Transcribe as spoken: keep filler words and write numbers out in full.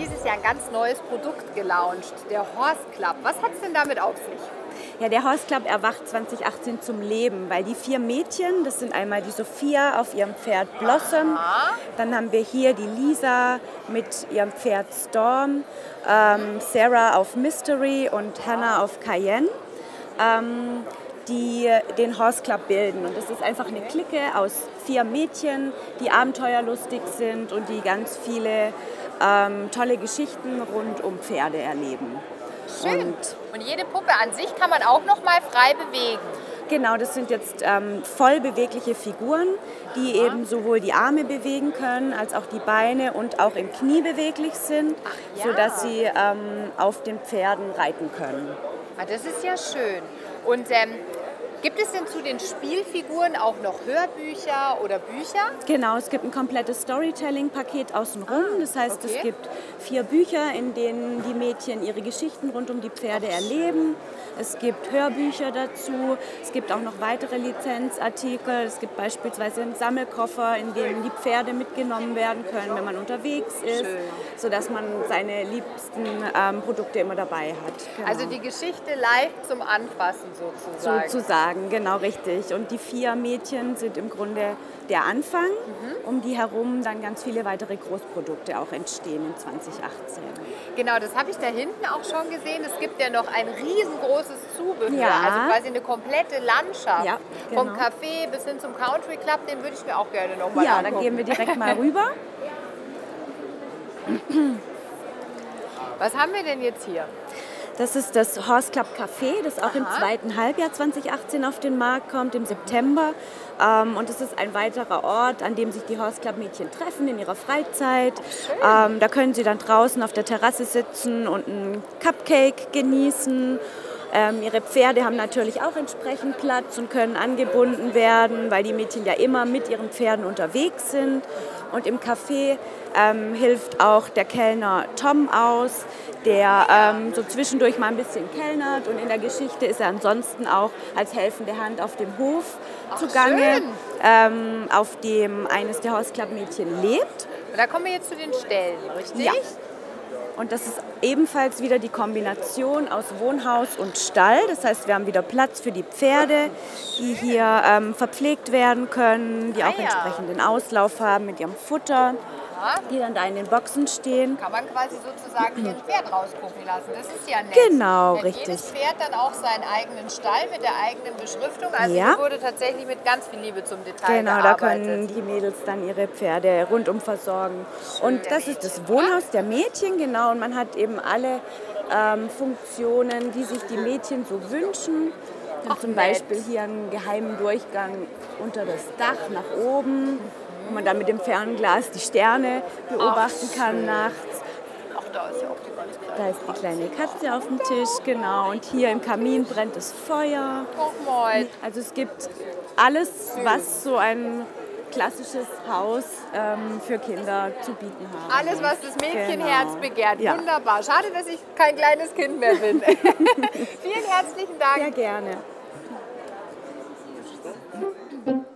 dieses Jahr ein ganz neues Produkt gelauncht, der Horse Club. Was hat es denn damit auf sich? Ja, der Horse Club erwacht zwanzig achtzehn zum Leben, weil die vier Mädchen, das sind einmal die Sophia auf ihrem Pferd Blossom, Aha. dann haben wir hier die Lisa mit ihrem Pferd Storm, ähm, Sarah auf Mystery und Hannah auf Cayenne, ähm, die den Horse Club bilden. Und das ist einfach eine Clique aus vier Mädchen, die abenteuerlustig sind und die ganz viele ähm, tolle Geschichten rund um Pferde erleben. Schön. Und, und jede Puppe an sich kann man auch noch mal frei bewegen. Genau, das sind jetzt ähm, voll bewegliche Figuren, die Aha. eben sowohl die Arme bewegen können, als auch die Beine und auch im Knie beweglich sind, Ach, ja. sodass sie ähm, auf den Pferden reiten können. Ah, das ist ja schön. Und ähm, gibt es denn zu den Spielfiguren auch noch Hörbücher oder Bücher? Genau, es gibt ein komplettes Storytelling-Paket außenrum. Ah, das heißt, okay. es gibt vier Bücher, in denen die Mädchen ihre Geschichten rund um die Pferde erleben. Es gibt Hörbücher dazu. Es gibt auch noch weitere Lizenzartikel. Es gibt beispielsweise einen Sammelkoffer, in dem die Pferde mitgenommen werden können, wenn man unterwegs ist, Schön. sodass man seine liebsten ähm, Produkte immer dabei hat. Genau. Also die Geschichte live zum Anfassen sozusagen. Sozusagen, genau richtig. Und die vier Mädchen sind im Grunde der Anfang, mhm. um die herum dann ganz viele weitere Großprodukte auch entstehen in zwanzig achtzehn. Genau, das habe ich da hinten auch schon gesehen. Es gibt ja noch ein riesengroßes Zubehör, ja. also quasi eine komplette Landschaft. Ja, genau. Vom Café bis hin zum Country Club, den würde ich mir auch gerne noch mal ja, angucken. Ja, dann gehen wir direkt mal rüber. Was haben wir denn jetzt hier? Das ist das Horse Club Café, das auch Aha. im zweiten Halbjahr zwanzig achtzehn auf den Markt kommt, im September. Ähm, und es ist ein weiterer Ort, an dem sich die Horse Club Mädchen treffen in ihrer Freizeit. Ähm, da können sie dann draußen auf der Terrasse sitzen und einen Cupcake genießen. Ähm, ihre Pferde haben natürlich auch entsprechend Platz und können angebunden werden, weil die Mädchen ja immer mit ihren Pferden unterwegs sind. Und im Café ähm, hilft auch der Kellner Tom aus, der ähm, so zwischendurch mal ein bisschen kellnert. Und in der Geschichte ist er ansonsten auch als helfende Hand auf dem Hof Ach, zugange, ähm, auf dem eines der Horse Club Mädchen lebt. Und da kommen wir jetzt zu den Ställen, richtig? Ja. Und das ist ebenfalls wieder die Kombination aus Wohnhaus und Stall. Das heißt, wir haben wieder Platz für die Pferde, die hier ähm, verpflegt werden können, die auch ah, ja. entsprechenden Auslauf haben mit ihrem Futter, Aha. die dann da in den Boxen stehen. Kann man quasi sozusagen hier ein Pferd rausgucken lassen. Das ist ja nett. Genau, Hat richtig. Jedes Pferd dann auch seinen eigenen Stall mit der eigenen Beschriftung. Also ja. hier wurde tatsächlich mit ganz viel Liebe zum Detail Genau, gearbeitet. da können die Mädels dann ihre Pferde rundum versorgen. Schön, und das ist das Wohnhaus der Mädchen, genau. Und man hat eben alle ähm, Funktionen, die sich die Mädchen so wünschen. Ach, zum Beispiel hier einen geheimen Durchgang unter das Dach nach oben, wo man dann mit dem Fernglas die Sterne beobachten Ach, kann nachts. Ach, da ist ja auch die ganz kleine Da ist die kleine Katze auf dem Tisch, genau. Und hier im Kamin brennt das Feuer. Oh, moin. Also es gibt alles, was so ein klassisches Haus ähm, für Kinder zu bieten hat. Alles, was das Mädchenherz genau. begehrt. Ja. Wunderbar. Schade, dass ich kein kleines Kind mehr bin. Vielen herzlichen Dank. Sehr gerne.